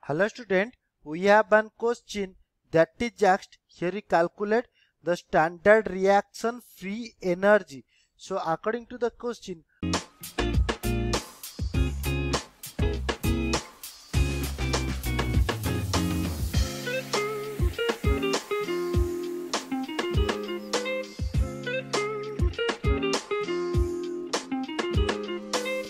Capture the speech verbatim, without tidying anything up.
Hello student, we have one question that is asked here. We calculate the standard reaction free energy. So according to the question,